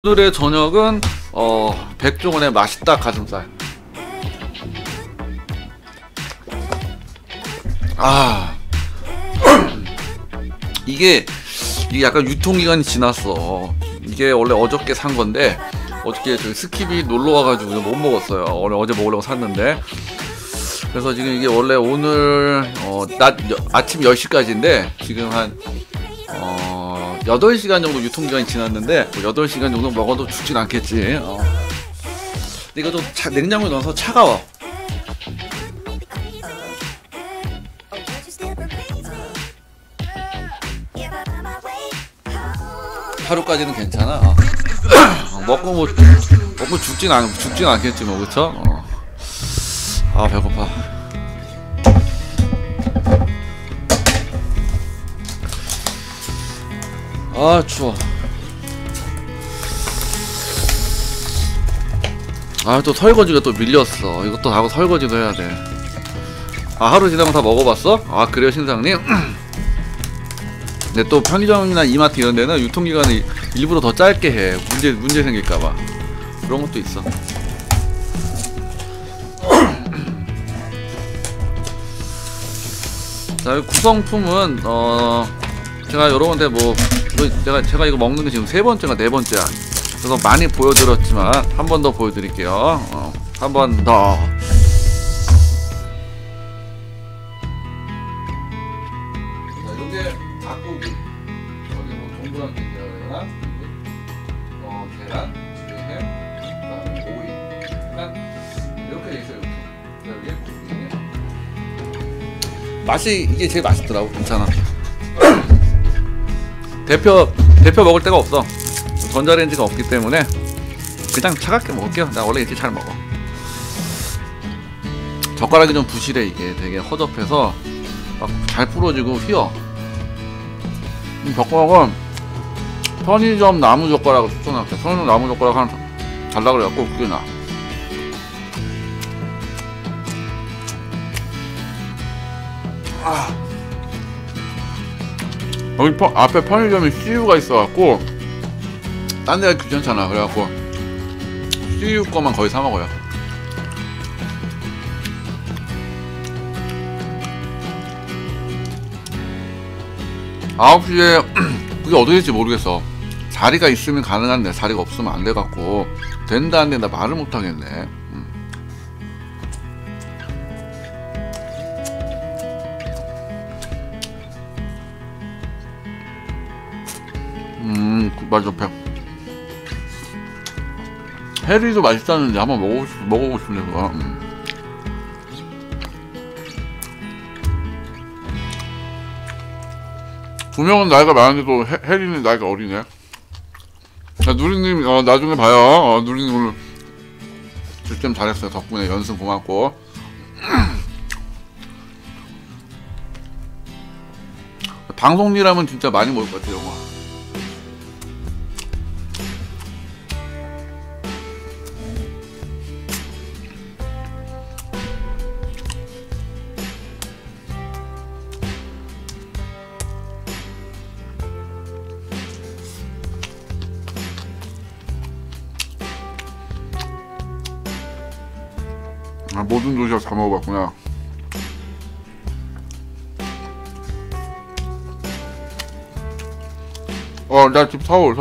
오늘의 저녁은 백종원의 맛있다 가슴살. 아 이게 약간 유통기간이 지났어. 이게 원래 어저께 산 건데 어저께 저희 스킵이 놀러 와가지고 못 먹었어요. 어제 먹으려고 샀는데. 그래서 지금 이게 원래 오늘 아침 10시까지인데 지금 한 8시간 정도 유통기간이 지났는데 뭐 8시간 정도 먹어도 죽진 않겠지. 근데 이거 좀 냉장고에 넣어서 차가워. 하루까지는 괜찮아. 먹고 죽진 않겠지 뭐. 그쵸? 아 배고파. 아 추워. 아 또 설거지가 또 밀렸어. 이것도 하고 설거지도 해야 돼. 아 하루 지나면 다 먹어봤어? 아 그래요 신상님? 근데 또 편의점이나 이마트 이런 데는 유통기간을 일부러 더 짧게 해. 문제 생길까봐. 그런 것도 있어. 자, 구성품은 제가 여러분한테 제가 이거 먹는 게 지금 3번째가 4번째야. 그래서 많이 보여드렸지만 한 번 더 보여드릴게요. 한 번 더. 자, 요게 닭고기. 여기 뭐 동그란 계란, 계란, 햄, 그다음에 오이. 일단 이렇게 돼 있어요. 이렇게. 맛이 이게 제일 맛있더라고. 괜찮아. 대표 먹을 데가 없어. 전자레인지가 없기 때문에 그냥 차갑게 먹을게요. 나 원래 이렇게 잘 먹어. 젓가락이 좀 부실해. 이게 되게 허접해서 막 잘 부러지고 휘어. 이 젓가락은 편의점 나무 젓가락을 추천할게. 편의점 나무 젓가락 하나 달라 그래갖고 그게 나. 여기 앞에 편의점에 CU가 있어갖고 딴 데가 귀찮잖아. 그래갖고 CU 거만 거의 사 먹어요. 아홉 시에 그게 어떻게 될지 모르겠어. 자리가 있으면 가능한데 자리가 없으면 안 돼갖고 된다 안 된다 말을 못하겠네. 말 좋다. 해리도 맛있다는데 한번 먹어보고 싶네 그거. 두 명은 나이가 많은데도 해리는 나이가 어리네. 자, 누리님 나중에 봐요. 누리님 오늘 득점 잘했어요. 덕분에 연승 고맙고. 방송일하면 진짜 많이 먹을 것 같아요 영화. 모든 도시락 다 먹어봤구나. 나 집 서울.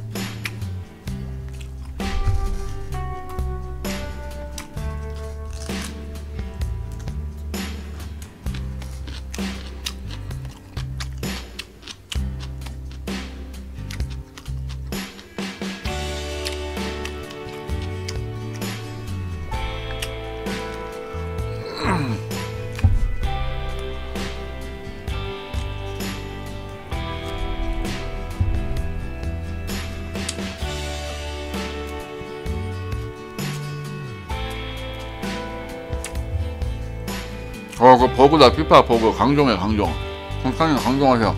그 버그다. 피파 버그. 강정해 강정. 강상님 강정하세요.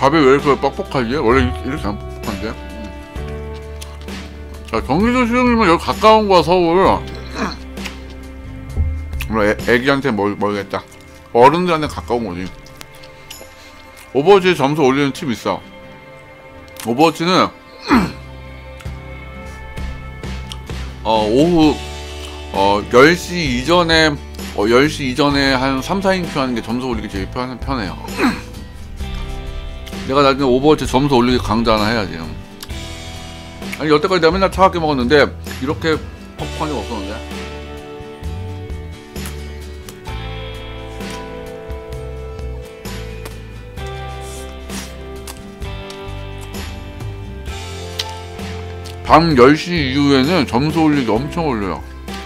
밥이 왜 이렇게 뻑뻑하지? 원래 이렇게 안 뻑뻑한데? 자, 경기도 시흥이면 여기 가까운 거야, 서울. 물론 애기한테 멀겠다. 어른들한테 가까운 거지. 오버워치 점수 올리는 팁 있어. 오버워치는 오후 10시 이전에 10시 이전에 한 3, 4인큐 하는 게 점수 올리기 제일 편해요. 내가 나중에 오버워치 점수 올리기 강좌 하나 해야지. 아니 여태까지 내가 맨날 차갑게 먹었는데 이렇게 퍽퍽한 적 없었는데. 밤 10시 이후에는 점수 올리기 엄청 올려요.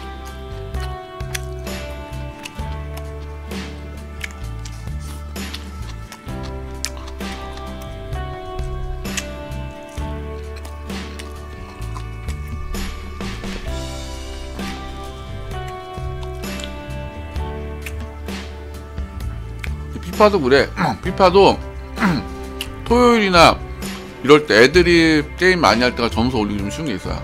피파도 그래. 피파도 토요일이나 이럴 때 애들이 게임 많이 할 때가 점수 올리기 좀 쉬운 게 있어요.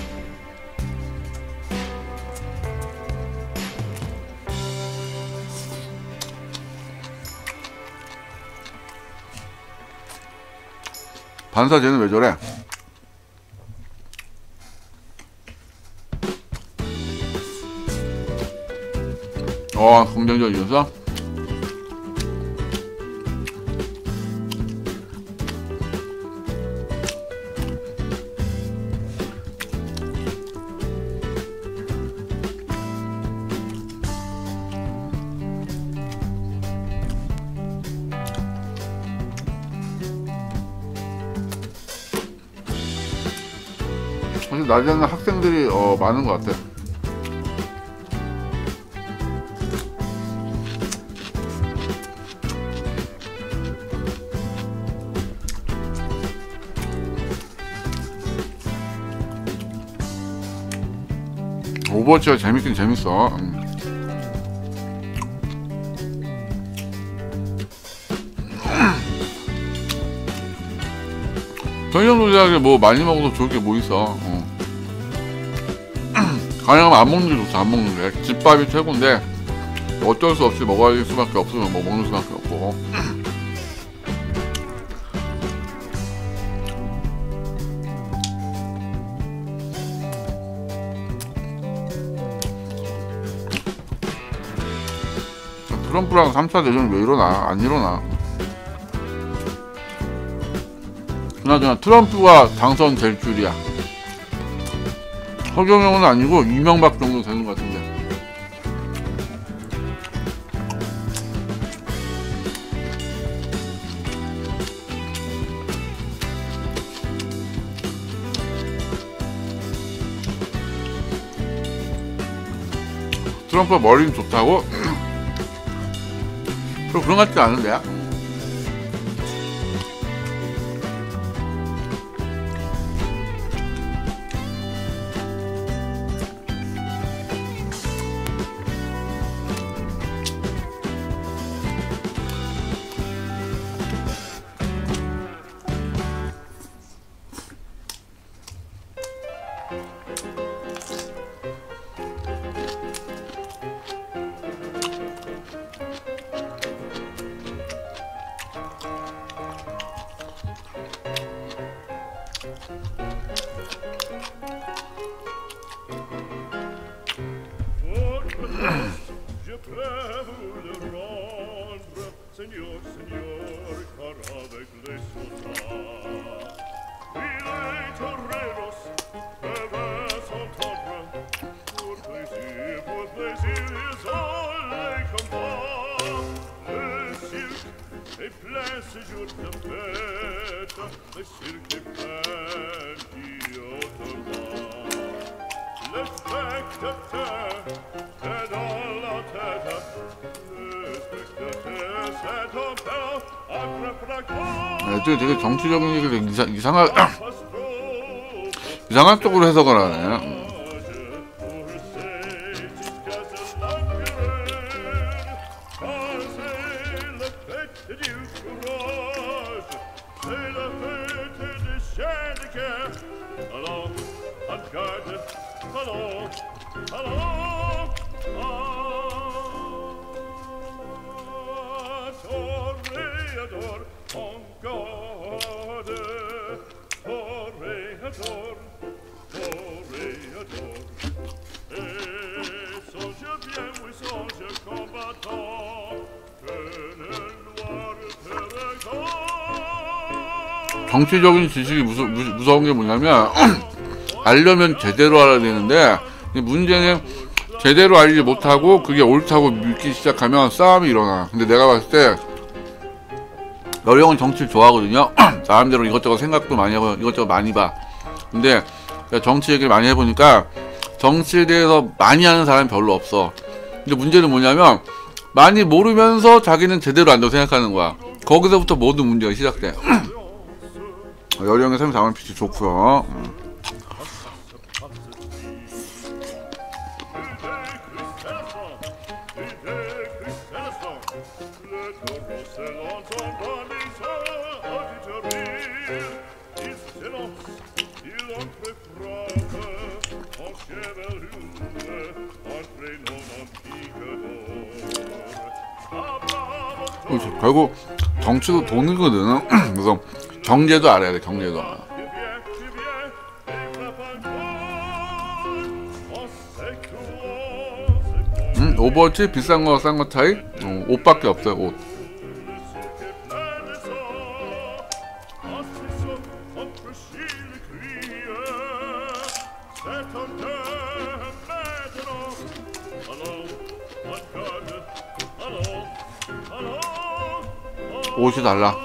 반사 쟤는 왜 저래? 긍정적이어서? 사실 낮에는 학생들이 많은 것 같아. 오버워치가 재밌긴 재밌어. 편의점 도시락에 뭐 많이 먹어도 좋을 게 뭐 있어. 가능하면 안 먹는 게 좋다. 안 먹는 게 집밥이 최고인데 어쩔 수 없이 먹어야 될 수밖에 없으면 뭐 먹는 수밖에 없고. 트럼프랑 3차 대전 왜 일어나? 안 일어나. 그나저나 트럼프가 당선될 줄이야. 허경영은 아니고 이명박 정도 되는 것 같은데. 트럼프가 머리는 좋다고? 그런 것 같지 않은데? 애들이 되게 정치적인 얘기를 이상한 쪽으로 해석을 하네. 정치적인 지식이 무서운 게 뭐냐면 알려면 제대로 알아야 되는데 문제는 제대로 알지 못하고 그게 옳다고 믿기 시작하면 싸움이 일어나. 근데 내가 봤을 때 여령은 정치를 좋아하거든요. 나름대로 이것저것 생각도 많이 하고 이것저것 많이 봐. 근데 정치 얘기를 많이 해보니까 정치에 대해서 많이 아는 사람이 별로 없어. 근데 문제는 뭐냐면 많이 모르면서 자기는 제대로 안다고 생각하는 거야. 거기서부터 모든 문제가 시작돼. 여령의 34만 피치 좋고요. 결국 정치도 돈이거든. 그래서 경제도 알아야 돼. 경제도. 오버워치 비싼 거 싼 거 차이? 옷밖에 없어요. 옷. 옷이 달라.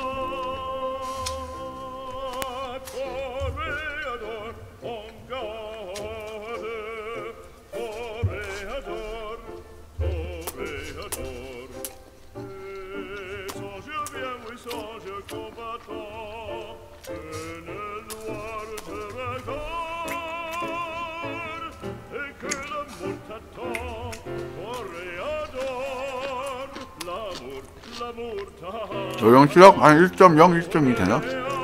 여령 실력 한 1.0, 1.2 되나?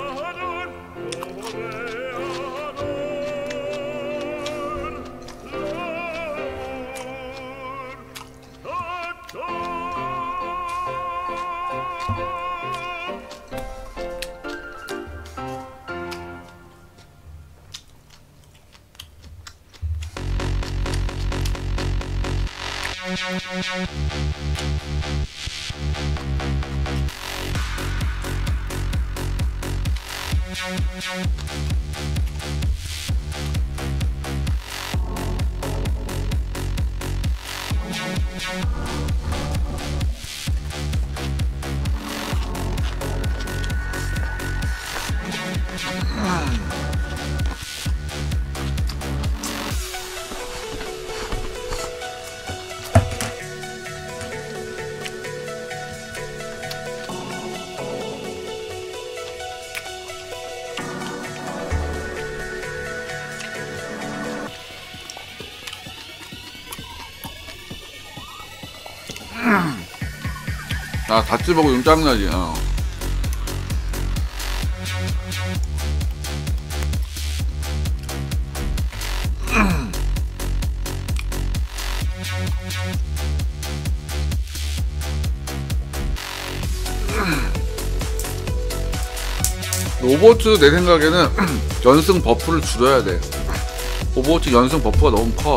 아, 닷지 보고 좀 짜증나지. 오버워치도 내 생각에는 연승 버프를 줄여야 돼. 오버워치 연승 버프가 너무 커.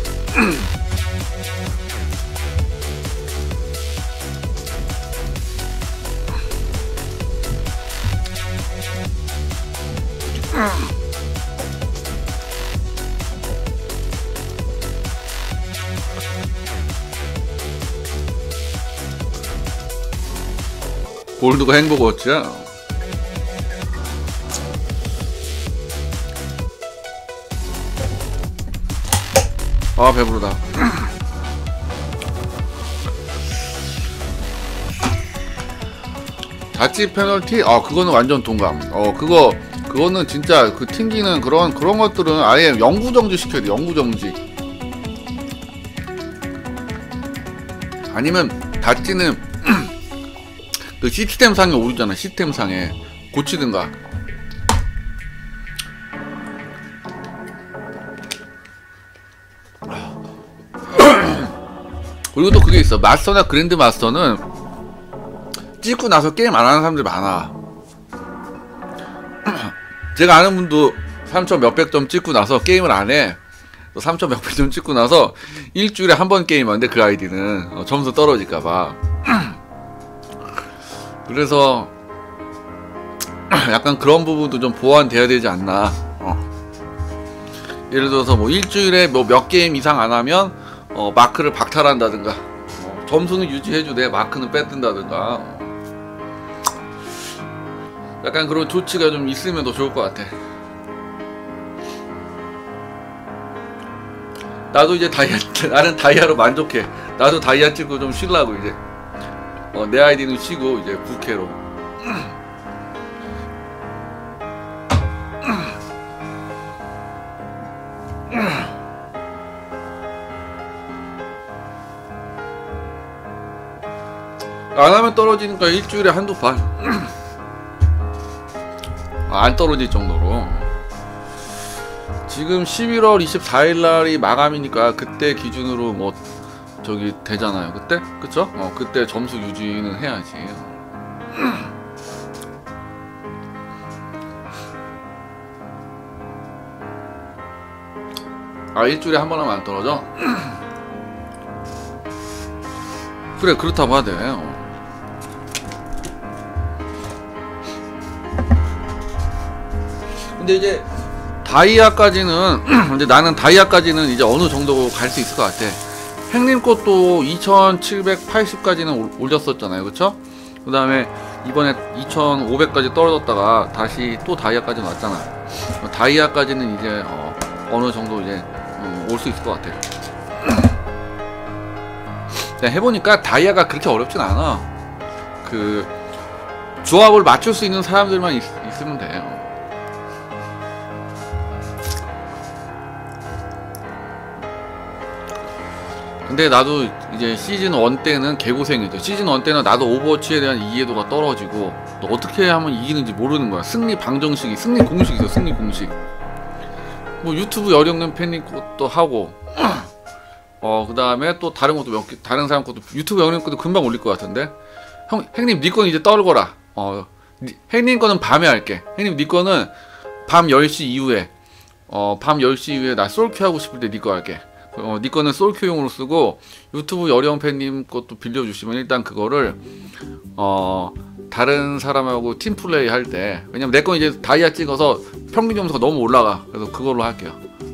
골드가 행복워치야. 아, 배부르다. 자치 페널티? 그거는 완전 동감. 그거는 진짜 그 튕기는 그런 것들은 아예 영구정지 시켜야 돼. 영구정지. 아니면 자치는 그 시스템상에 오르잖아. 시스템상에 고치든가. 그리고 또 그게 있어. 마스터나 그랜드 마스터는 찍고 나서 게임 안 하는 사람들이 많아. 제가 아는 분도 3천 몇백 점 찍고 나서 게임을 안 해. 또 3천 몇백 점 찍고 나서 일주일에 한 번 게임하는데 그 아이디는 점수 떨어질까봐. 그래서 약간 그런 부분도 좀 보완돼야 되지 않나. 예를 들어서 뭐 일주일에 뭐 몇 게임 이상 안 하면 마크를 박탈한다든가, 점수는 유지해주되 마크는 뺏든다든가, 약간 그런 조치가 좀 있으면 더 좋을 것 같아. 나도 이제 나는 다이아로 만족해. 나도 다이아 찍고 좀 쉬려고 이제. 내 아이디는 쉬고 이제 부캐로. 안 하면 떨어지니까 일주일에 한두 판. 안 떨어질 정도로. 지금 11월 24일 날이 마감이니까 그때 기준으로 뭐 저기 되잖아요. 그때? 그쵸? 그때 점수 유지는 해야지. 일주일에 한 번 하면 안 떨어져? 그래, 그렇다고 하대. 근데 이제 다이아까지는 근데 나는 다이아까지는 이제 어느 정도 갈 수 있을 것 같아. 행님 것도 2780까지는 올렸었잖아요. 그쵸? 그 다음에 이번에 2500까지 떨어졌다가 다시 또 다이아까지 왔잖아. 다이아까지는 이제 어느 정도 이제 올 수 있을 것 같아. 해보니까 다이아가 그렇게 어렵진 않아. 그 조합을 맞출 수 있는 사람들만 있으면 돼요. 근데 나도 이제 시즌 1 때는 개고생이죠. 시즌 1 때는 나도 오버워치에 대한 이해도가 떨어지고 또 어떻게 하면 이기는지 모르는 거야. 승리 방정식이, 승리 공식이 있어. 승리 공식. 뭐 유튜브 여령는 팬님 것도 하고 그 다음에 또 다른 것도 몇 개, 다른 사람 것도 유튜브 여령 것도 금방 올릴 것 같은데. 행님 니 거는 이제 떨거라. 행님 거는 밤에 할게. 행님 니 거는 밤 10시 이후에 밤 10시 이후에 나 솔큐 하고 싶을 때 니 거 할게. 니 거는 솔큐용으로 쓰고 유튜브 여령 팬님 것도 빌려주시면 일단 그거를 다른 사람하고 팀플레이 할 때, 왜냐면 내 건 이제 다이아 찍어서 평균 점수가 너무 올라가. 그래서 그걸로 할게요.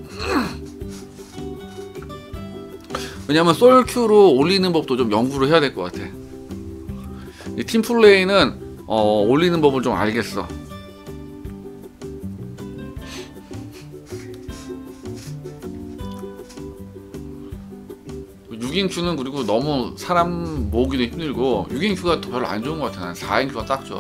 왜냐면 솔큐로 올리는 법도 좀 연구를 해야 될 것 같아. 이 팀플레이는 올리는 법을 좀 알겠어. (6인큐는) 그리고 너무 사람 모으기도 힘들고 6인큐가 또 별로 안 좋은 것 같아. 난 4인큐가 딱 좋아.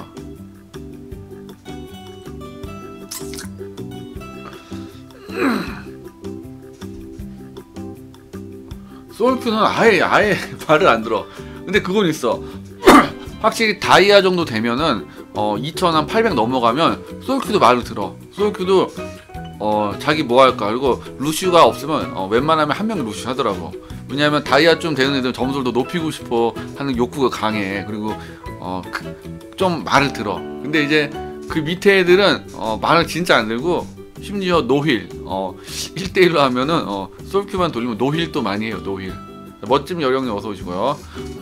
솔큐는 아예 말을 안 들어. 근데 그건 있어. 확실히 다이아 정도 되면은 2800 넘어가면 솔큐도 말을 들어. 솔큐도 자기 뭐 할까. 그리고 루시우가 없으면 웬만하면 한 명 루시우 하더라고. 왜냐면 다이아 좀 되는 애들 점수를 더 높이고 싶어 하는 욕구가 강해. 그리고 좀 말을 들어. 근데 이제 그 밑에 애들은 말을 진짜 안 들고 심지어 노힐 1대1로 하면은 솔큐만 돌리면 노힐도 많이 해요. 노힐. 멋짐 여령님 어서 오시고요.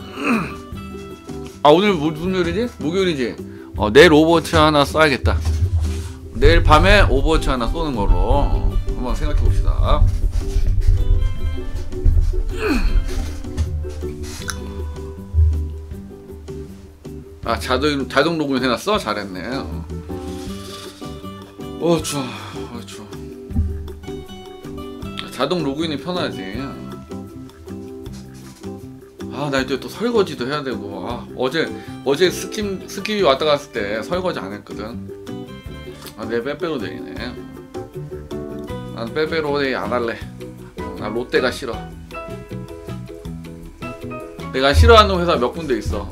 오늘 무슨 요일이지? 목요일이지? 내일 오버워치 하나 쏴야겠다. 내일 밤에 오버워치 하나 쏘는 걸로 한번 생각해 봅시다. 자동 로그인 해놨어? 잘했네. 좋아. 좋아. 자동 로그인이 편하지. 나 이제 또 설거지도 해야 되고. 어제 스킵이 왔다 갔을 때 설거지 안 했거든. 내 빼빼로데이네. 난 빼빼로데이 안 할래. 나 롯데가 싫어. 내가 싫어하는 회사 몇 군데 있어.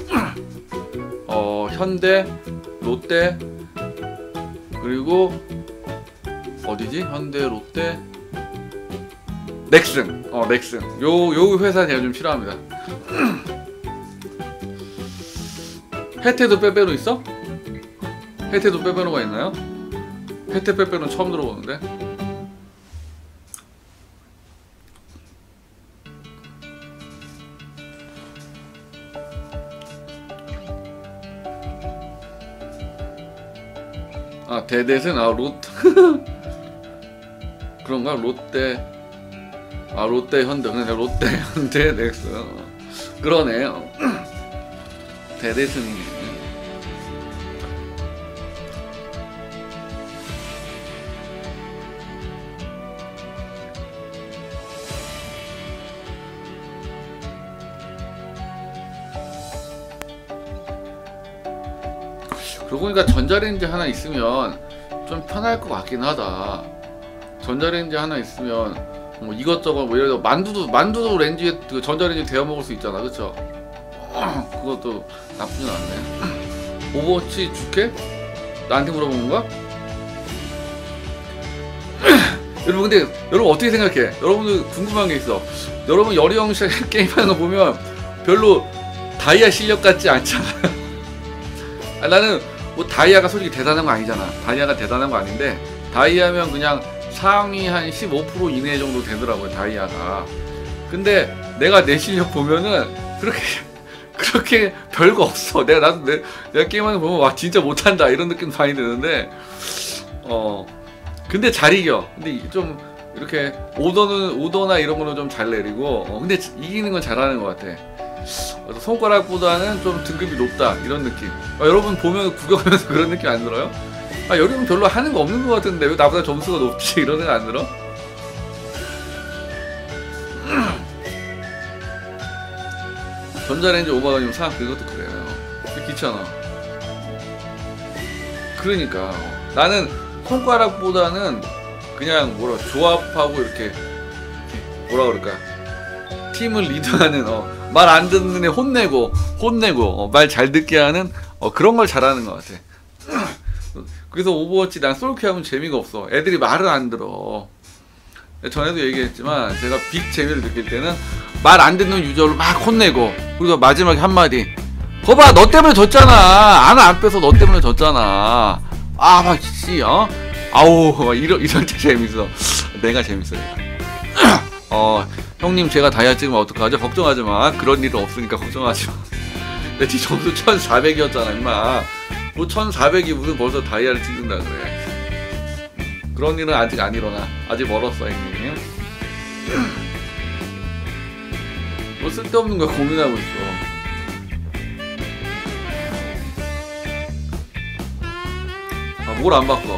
현대, 롯데, 그리고 어디지? 현대, 롯데, 넥슨. 넥슨. 요 회사 제가 좀 싫어합니다. 혜태도 빼빼로 있어? 혜태도 빼빼로가 있나요? 혜태 빼빼로는 처음 들어보는데. 아, 대댓은 롯데 그런가? 롯데 롯데 현대. 그냥 롯데 현대 넥스. 그러네요. 대댓은 그러고 보니까 전자레인지 하나 있으면 좀 편할 것 같긴 하다. 전자레인지 하나 있으면 뭐 이것저것 뭐 예를 들어 만두도 렌즈에 그 전자레인지 데워 먹을 수 있잖아, 그쵸? 그것도 나쁘진 않네. 오버워치 줄게? 나한테 물어보는 거야? 여러분 근데 여러분 어떻게 생각해? 여러분들 궁금한 게 있어. 여러분 여리형 게임하는 거 보면 별로 다이아 실력 같지 않잖아. 아, 나는 뭐 다이아가 솔직히 대단한 거 아니잖아. 다이아가 대단한 거 아닌데 다이아면 그냥 상위 한 15% 이내 정도 되더라고요, 다이아가. 근데 내가 내 실력 보면은 그렇게 별거 없어. 내가 게임하는 거 보면 와 진짜 못한다 이런 느낌 많이 드는데 근데 잘 이겨. 근데 좀 이렇게 오더나 이런 거는 좀 잘 내리고 근데 이기는 건 잘하는 것 같아. 그래서 손가락보다는 좀 등급이 높다 이런 느낌. 여러분 보면 구경하면서 그런 느낌 안 들어요? 여기는 별로 하는 거 없는 것 같은데 왜 나보다 점수가 높지 이런 생각 안 들어? 전자레인지 5만원이면 사. 그것도 그래요. 귀찮아. 그러니까 나는 손가락보다는 그냥 조합하고 이렇게 뭐라 그럴까, 팀을 리드하는 말 안 듣는 애 혼내고 말 잘 듣게 하는 그런 걸 잘하는 것 같아. 그래서 오버워치 난 솔킬 하면 재미가 없어. 애들이 말을 안 들어. 전에도 얘기했지만 제가 빅 재미를 느낄 때는 말 안 듣는 유저를 막 혼내고 그리고 마지막에 한마디, 거봐 너 때문에 졌잖아. 안 빼서 너 때문에 졌잖아. 막 씨 아우 이럴 때 재밌어. 내가 재밌어. 형님 제가 다이아 찍으면 어떡하죠? 걱정하지 마. 그런 일은 없으니까 걱정하지 마. 내 점수 1400이었잖아 임마. 뭐 1400이 무슨 벌써 다이아를 찍는다 그래. 그런 일은 아직 안 일어나. 아직 멀었어 형님. 뭐 쓸데없는 거 고민하고 있어. 뭘 안 바꿔?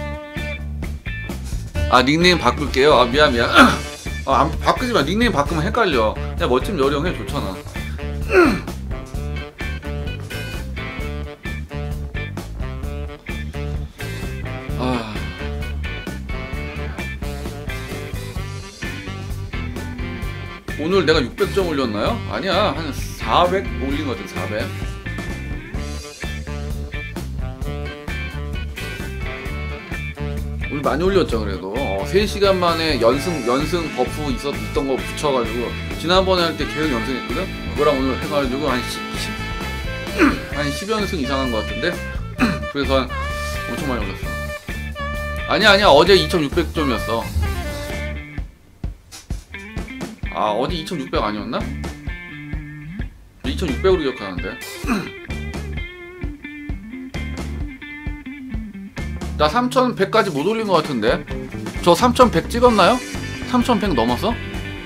닉네임 바꿀게요. 미안. 바꾸지 마. 닉네임 바꾸면 헷갈려. 그냥 멋진 여령 해 좋잖아. 오늘 내가 600점 올렸나요? 아니야, 한 400 올린 것 같아. 400. 오늘 많이 올렸죠. 그래도 3시간 만에 연승 버프 있던 거 붙여가지고 지난번에 할 때 계속 연승했거든. 그거랑 오늘 해가지고 한 10연승 이상 한 것 같은데. 그래서 한 엄청 많이 올렸어. 아니야 어제 2600점이었어. 어제 2600 아니었나? 2600으로 기억하는데. 나 3100까지 못 올린 것 같은데. 저 3100 찍었나요? 3100 넘었어?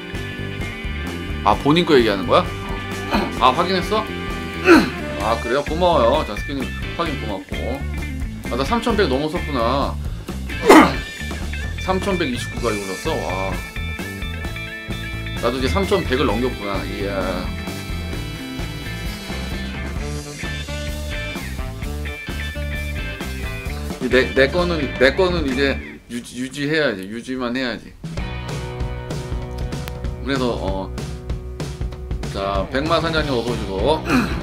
본인 거 얘기하는 거야? 확인했어? 그래요? 고마워요. 자스키님 확인 고맙고. 나 3100 넘었었구나. 3129까지 올랐어? 와. 나도 이제 3100을 넘겼구나. 이야. 내 거는 이제 유지해야지. 유지만 해야지. 그래서 자, 백마 사장님 어서 오시고.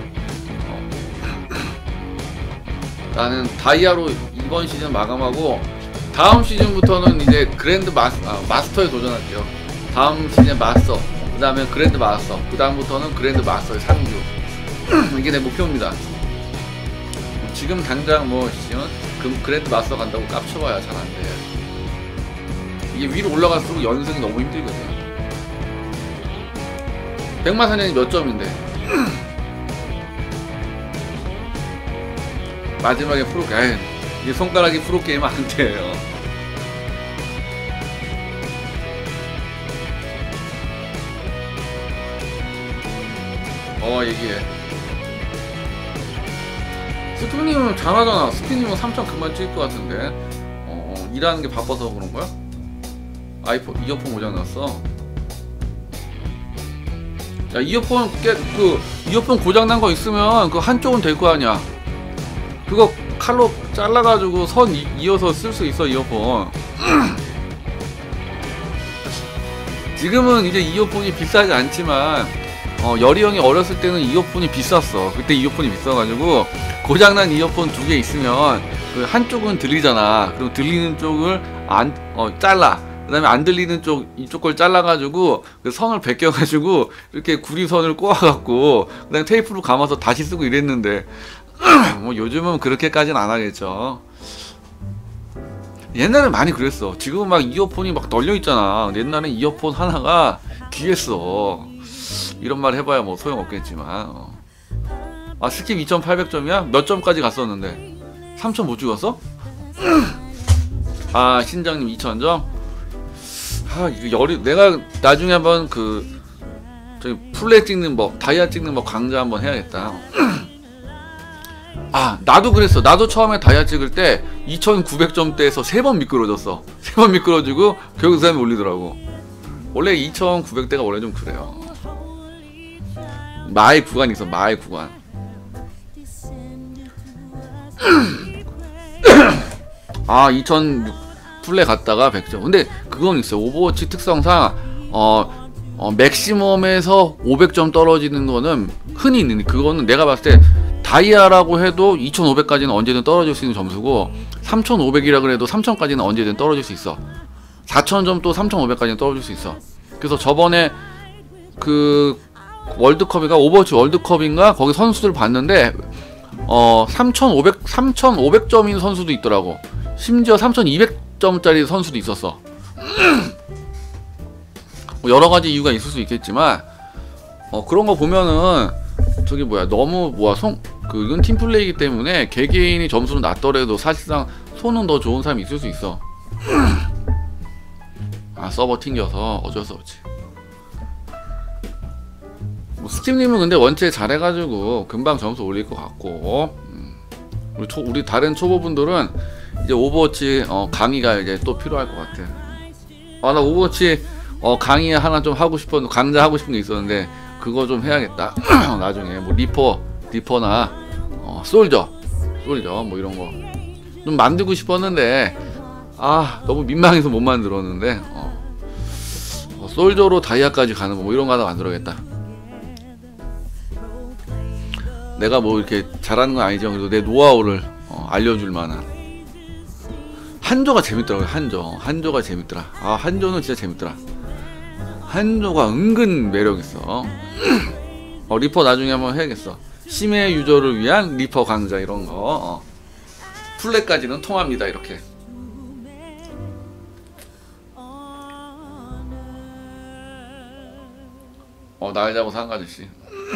나는 다이아로 이번 시즌 마감하고 다음 시즌부터는 이제 그랜드 마스터에 도전할게요. 다음 시즌 마스터 그 다음에 그랜드 마스터, 그 다음부터는 그랜드 마스터의 상주. 이게 내 목표입니다. 지금 당장 뭐 그랜드 마스터 간다고 깝쳐봐야 잘 안돼. 이게 위로 올라갈수록 연승이 너무 힘들거든. 백마사냥이 몇 점인데 마지막에 프로게임, 이 손가락이 프로게임 안 돼요. 얘기해. 스피님은 잘하잖아. 스피님은 3천 금방 찍을 것 같은데. 일하는 게 바빠서 그런 거야? 아이폰 이어폰 고장났어. 야, 이어폰 이어폰 고장난 거 있으면 그 한쪽은 될 거 아니야. 그거 칼로 잘라가지고 선 이어서 쓸 수 있어, 이어폰. 지금은 이제 이어폰이 비싸지 않지만 열이 형이 어렸을 때는 이어폰이 비쌌어. 그때 이어폰이 비싸가지고 고장난 이어폰 2개 있으면 그 한쪽은 들리잖아. 그럼 들리는 쪽을 잘라. 그 다음에 안 들리는 쪽, 이쪽 걸 잘라가지고 그 선을 벗겨가지고 이렇게 구리선을 꼬아갖고 그 다음에 테이프로 감아서 다시 쓰고 이랬는데 뭐 요즘은 그렇게까지는 안 하겠죠. 옛날엔 많이 그랬어. 지금은 막 이어폰이 막 널려있잖아. 옛날엔 이어폰 하나가 귀했어. 이런 말 해봐야 뭐 소용없겠지만. 스킵 2800점이야? 몇 점까지 갔었는데 3000 못 찍었어? 신장님 2000점? 이거 내가 나중에 한번 저기 플랫 찍는 법, 다이아 찍는 법 강좌 한번 해야겠다. 나도 그랬어. 나도 처음에 다이아 찍을 때 2900점대에서 3번 미끄러졌어. 3번 미끄러지고 결국 그 사람이 올리더라고. 원래 2900대가 원래 좀 그래요. 마의 구간이 있어. 마의 구간. 아 2006 플레 갔다가 100점. 근데 그건 있어요. 오버워치 특성상 맥시멈에서 500점 떨어지는 거는 흔히 있는, 그거는 내가 봤을 때 다이아라고 해도 2500까지는 언제든 떨어질 수 있는 점수고 3500이라 그래도 3000까지는 언제든 떨어질 수 있어. 4000점 또 3500까지는 떨어질 수 있어. 그래서 저번에 그 월드컵인가, 오버워치 월드컵인가, 거기 선수들 봤는데 3500점인 선수도 있더라고. 심지어 3200점짜리 선수도 있었어. 뭐 여러 가지 이유가 있을 수 있겠지만 그런 거 보면은 저기 너무 이건 팀플레이이기 때문에 개개인이 점수는 낮더라도 사실상 손은 더 좋은 사람이 있을 수 있어. 서버 튕겨서 어쩔 수 없지. 스팀님은 근데 원체 잘해가지고 금방 점수 올릴 것 같고, 우리 다른 초보분들은 이제 오버워치 강의가 이제 또 필요할 것 같아. 나 오버워치 강의 하나 좀 하고 싶었는데, 강좌 하고 싶은 게 있었는데 그거 좀 해야겠다. 나중에 뭐 리퍼나 솔저 뭐 이런 거 좀 만들고 싶었는데 너무 민망해서 못 만들었는데 솔저로 다이아까지 가는 거 뭐 이런 거 하나 만들어야겠다. 내가 뭐 이렇게 잘하는 건 아니지만 그래도 내 노하우를 알려줄 만한. 한조가 재밌더라고요. 한조가 재밌더라. 한조는 진짜 재밌더라. 한조가 은근 매력있어. 리퍼 나중에 한번 해야겠어. 심해 유저를 위한 리퍼 강좌 이런 거. 플랫까지는 통합니다. 이렇게. 날 잡아서 한 가지씩.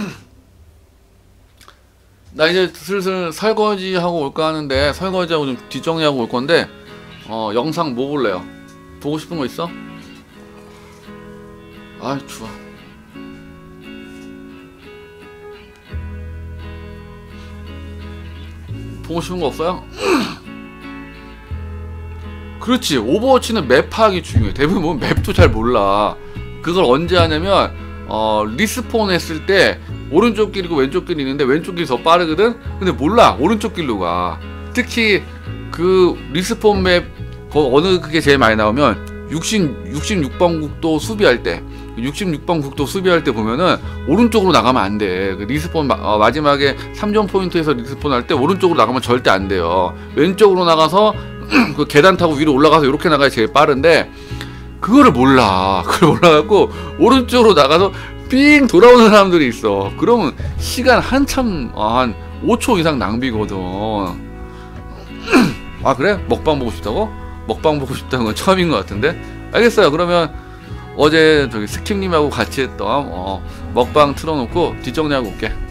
나 이제 슬슬 설거지하고 올까 하는데, 설거지하고 좀 뒷정리하고 올 건데 영상 뭐 볼래요? 보고 싶은 거 있어? 좋아. 보고 싶은 거 없어요? 그렇지. 오버워치는 맵 파악이 중요해. 대부분 보면 맵도 잘 몰라. 그걸 언제 하냐면 리스폰 했을 때 오른쪽 길이고 왼쪽 길이 있는데 왼쪽 길이 더 빠르거든? 근데 몰라. 오른쪽 길로 가. 특히 그 리스폰 맵 어느 그게 제일 많이 나오면 66번 국도 수비할 때, 66번 국도 수비할 때 보면은 오른쪽으로 나가면 안 돼. 그 리스폰 마지막에 3점 포인트에서 리스폰 할 때 오른쪽으로 나가면 절대 안 돼요. 왼쪽으로 나가서 그 계단 타고 위로 올라가서 이렇게 나가야 제일 빠른데, 그거를 몰라. 그걸 몰라갖고 오른쪽으로 나가서 삥 돌아오는 사람들이 있어. 그러면 시간 한참 한 5초 이상 낭비거든. 아 그래? 먹방 보고 싶다고? 먹방 보고 싶다는 건 처음인 것 같은데? 알겠어요. 그러면 어제 저기 스킵님하고 같이 했던 먹방 틀어놓고 뒷정리하고 올게.